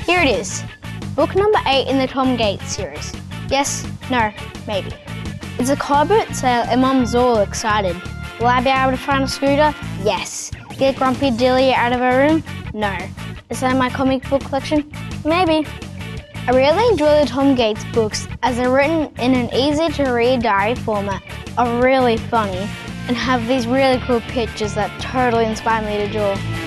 Here it is, book number 8 in the Tom Gates series. Yes, no, maybe. It's a car boot sale and Mum's all excited. Will I be able to find a scooter? Yes. Get grumpy Delia out of her room? No. Is that my comic book collection? Maybe. I really enjoy the Tom Gates books as they're written in an easy to read diary format, are really funny, and have these really cool pictures that totally inspire me to draw.